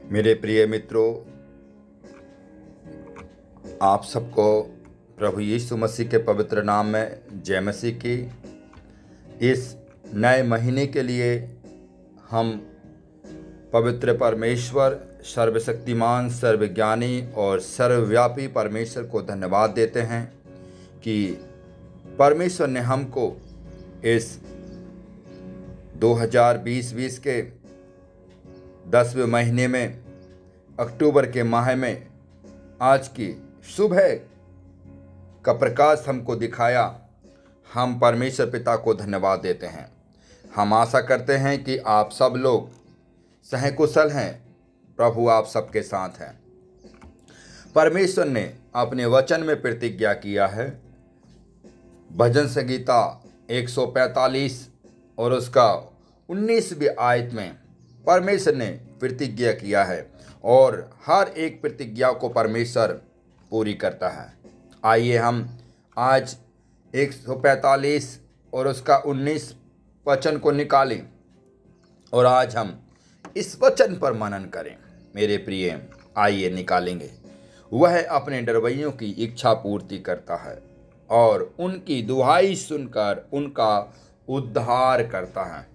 मेरे प्रिय मित्रों, आप सबको प्रभु यीशु मसीह के पवित्र नाम में जय मसीह की। इस नए महीने के लिए हम पवित्र परमेश्वर, सर्वशक्तिमान, सर्वज्ञानी और सर्वव्यापी परमेश्वर को धन्यवाद देते हैं कि परमेश्वर ने हमको इस 2020 के 10वें महीने में अक्टूबर के माह में आज की सुबह का प्रकाश हमको दिखाया। हम परमेश्वर पिता को धन्यवाद देते हैं। हम आशा करते हैं कि आप सब लोग सहकुशल हैं। प्रभु आप सबके साथ हैं। परमेश्वर ने अपने वचन में प्रतिज्ञा किया है। भजन संगीता 145 और उसका 19वीं आयत में परमेश्वर ने प्रतिज्ञा किया है और हर एक प्रतिज्ञा को परमेश्वर पूरी करता है। आइए हम आज 145 और उसका 19 वचन को निकालें और आज हम इस वचन पर मनन करें। मेरे प्रिय, आइए निकालेंगे। वह अपने डरवैयों की इच्छा पूर्ति करता है और उनकी दुहाई सुनकर उनका उद्धार करता है।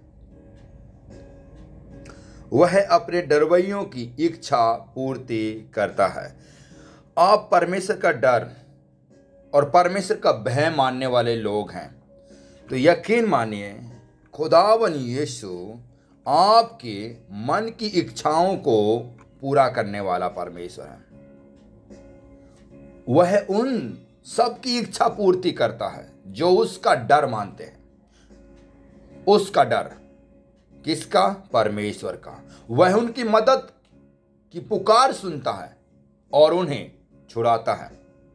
वह अपने डरवैयों की इच्छा पूर्ति करता है। आप परमेश्वर का डर और परमेश्वर का भय मानने वाले लोग हैं तो यकीन मानिए, खुदावन यीशु आपके मन की इच्छाओं को पूरा करने वाला परमेश्वर है। वह उन सब की इच्छा पूर्ति करता है जो उसका डर मानते हैं। उसका डर किसका? परमेश्वर का। वह उनकी मदद की पुकार सुनता है और उन्हें छुड़ाता है।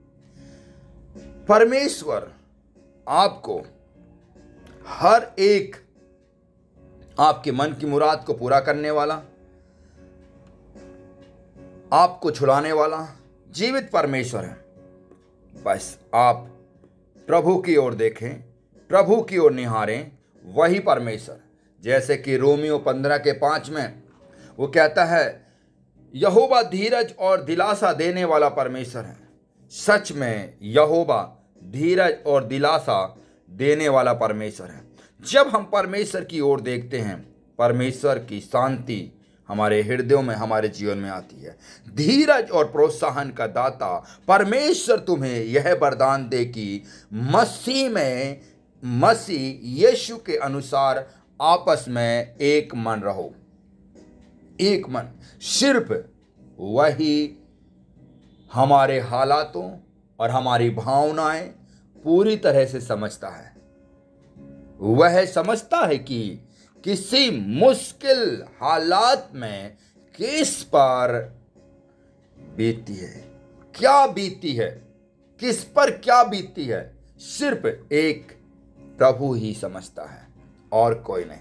परमेश्वर आपको हर एक आपके मन की मुराद को पूरा करने वाला, आपको छुड़ाने वाला जीवित परमेश्वर है। बस आप प्रभु की ओर देखें, प्रभु की ओर निहारें। वही परमेश्वर, जैसे कि रोमियो 15:5 में वो कहता है, यहोवा धीरज और दिलासा देने वाला परमेश्वर है। सच में यहोवा धीरज और दिलासा देने वाला परमेश्वर है। जब हम परमेश्वर की ओर देखते हैं, परमेश्वर की शांति हमारे हृदयों में, हमारे जीवन में आती है। धीरज और प्रोत्साहन का दाता परमेश्वर तुम्हें यह वरदान दे कि मसीह यीशु के अनुसार आपस में एक मन रहो। एक मन। सिर्फ वही हमारे हालातों और हमारी भावनाएं पूरी तरह से समझता है। वह समझता है कि किसी मुश्किल हालात में किस पर बीतती है, क्या बीतती है, किस पर क्या बीतती है, सिर्फ एक प्रभु ही समझता है और कोई नहीं।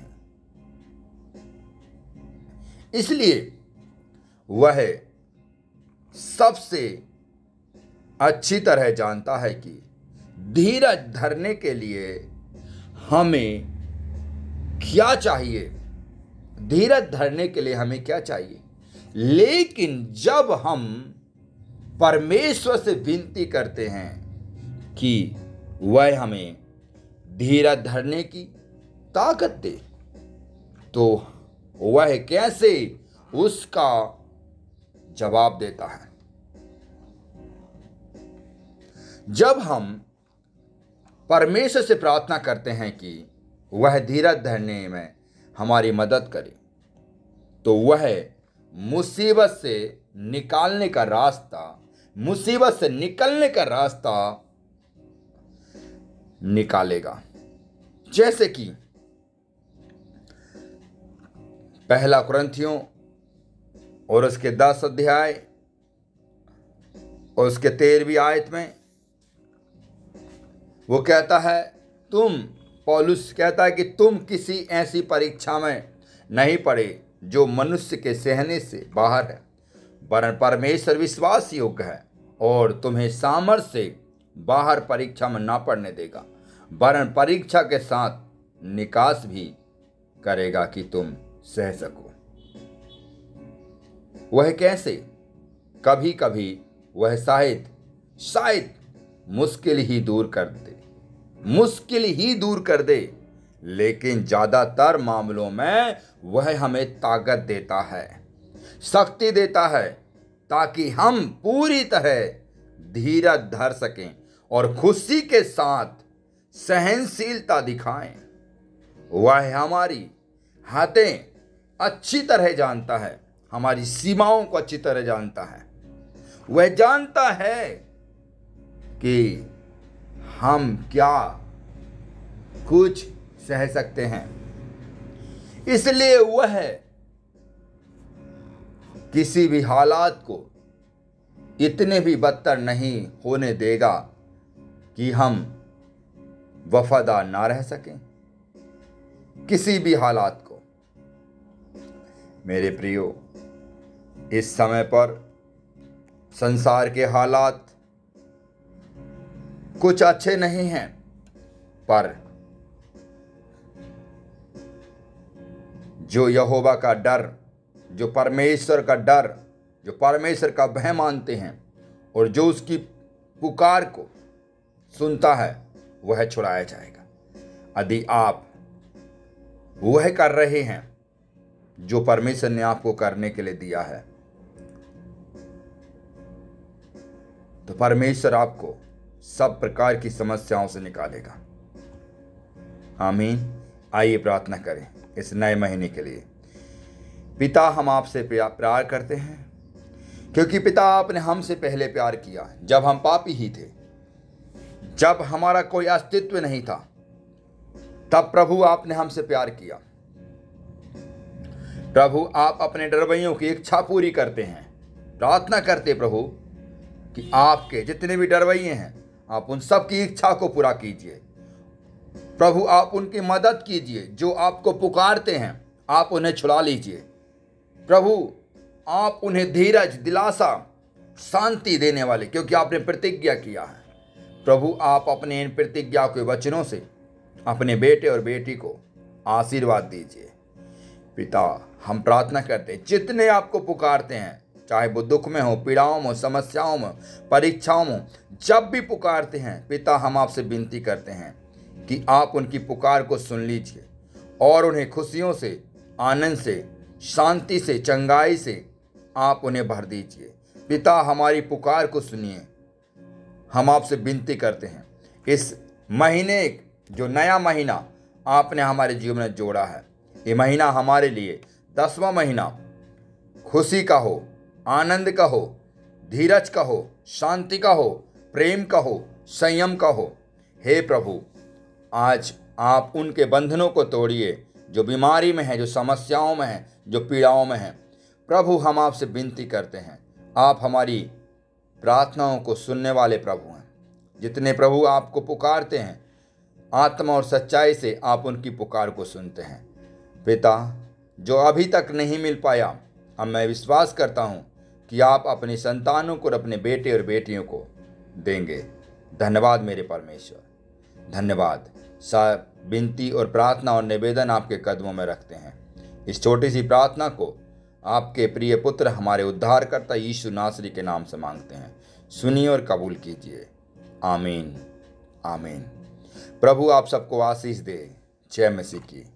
इसलिए वह सबसे अच्छी तरह जानता है कि धीरज धरने के लिए हमें क्या चाहिए। धीरज धरने के लिए हमें क्या चाहिए। लेकिन जब हम परमेश्वर से विनती करते हैं कि वह हमें धीरज धरने की ताकत दे, तो वह कैसे उसका जवाब देता है। जब हम परमेश्वर से प्रार्थना करते हैं कि वह धीरज धरने में हमारी मदद करे, तो वह मुसीबत से निकलने का रास्ता निकालेगा। जैसे कि 1 कुरिन्थियों और उसके 10 अध्याय और उसके 13वीं आयत में वो कहता है, पौलुस कहता है कि तुम किसी ऐसी परीक्षा में नहीं पड़े जो मनुष्य के सहने से बाहर है, वरन परमेश्वर विश्वास योग्य है और तुम्हें सामर्थ्य से बाहर परीक्षा में ना पड़ने देगा, वरन परीक्षा के साथ निकास भी करेगा कि तुम सह सको। वह कैसे? कभी कभी वह शायद मुश्किल ही दूर कर दे, लेकिन ज़्यादातर मामलों में वह हमें ताकत देता है, शक्ति देता है, ताकि हम पूरी तरह धीरज धर सकें और खुशी के साथ सहनशीलता दिखाएं। वह हमारी हदें अच्छी तरह जानता है, हमारी सीमाओं को अच्छी तरह जानता है। वह जानता है कि हम क्या कुछ सह सकते हैं, इसलिए वह किसी भी हालात को इतने भी बदतर नहीं होने देगा कि हम वफादार ना रह सकें किसी भी हालात को। मेरे प्रियो, इस समय पर संसार के हालात कुछ अच्छे नहीं हैं, पर जो यहोवा का डर, जो परमेश्वर का डर, जो परमेश्वर का भय मानते हैं और जो उसकी पुकार को सुनता है, वह छुड़ाया जाएगा। यदि आप वह कर रहे हैं जो परमेश्वर ने आपको करने के लिए दिया है, तो परमेश्वर आपको सब प्रकार की समस्याओं से निकालेगा। आमीन। आइए प्रार्थना करें इस नए महीने के लिए। पिता, हम आपसे प्यार करते हैं, क्योंकि पिता आपने हमसे पहले प्यार किया जब हम पापी ही थे, जब हमारा कोई अस्तित्व नहीं था, तब प्रभु आपने हमसे प्यार किया। प्रभु, आप अपने डरवैयों की इच्छा पूरी करते हैं। प्रार्थना करते प्रभु कि आपके जितने भी डरवैये हैं, आप उन सब की इच्छा को पूरा कीजिए। प्रभु, आप उनकी मदद कीजिए, जो आपको पुकारते हैं, आप उन्हें छुड़ा लीजिए। प्रभु, आप उन्हें धीरज, दिलासा, शांति देने वाले, क्योंकि आपने प्रतिज्ञा किया है। प्रभु, आप अपने इन प्रतिज्ञा के वचनों से अपने बेटे और बेटी को आशीर्वाद दीजिए। पिता, हम प्रार्थना करते हैं, जितने आपको पुकारते हैं, चाहे वो दुख में हो, पीड़ाओं में, समस्याओं में, परीक्षाओं में, जब भी पुकारते हैं, पिता, हम आपसे विनती करते हैं कि आप उनकी पुकार को सुन लीजिए और उन्हें खुशियों से, आनंद से, शांति से, चंगाई से आप उन्हें भर दीजिए। पिता, हमारी पुकार को सुनिए। हम आपसे विनती करते हैं, इस महीने, जो नया महीना आपने हमारे जीवन में जोड़ा है, ये महीना हमारे लिए 10वां महीना खुशी का हो, आनंद का हो, धीरज का हो, शांति का हो, प्रेम का हो, संयम का हो। हे प्रभु, आज आप उनके बंधनों को तोड़िए जो बीमारी में है, जो समस्याओं में है, जो पीड़ाओं में है। प्रभु, हम आपसे विनती करते हैं, आप हमारी प्रार्थनाओं को सुनने वाले प्रभु हैं। जितने प्रभु आपको पुकारते हैं, आत्मा और सच्चाई से आप उनकी पुकार को सुनते हैं। पिता, जो अभी तक नहीं मिल पाया, अब मैं विश्वास करता हूँ कि आप अपनी संतानों को और अपने बेटे और बेटियों को देंगे। धन्यवाद मेरे परमेश्वर, धन्यवाद। विनती और प्रार्थना और निवेदन आपके कदमों में रखते हैं। इस छोटी सी प्रार्थना को आपके प्रिय पुत्र, हमारे उद्धारकर्ता यीशु नासरी के नाम से मांगते हैं। सुनिए और कबूल कीजिए। आमीन, आमीन। प्रभु आप सबको आशीष दे। जय मसीह की।